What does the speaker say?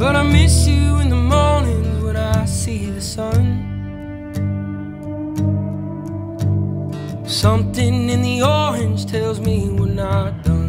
But I miss you in the mornings when I see the sun. Something in the orange tells me we're not done.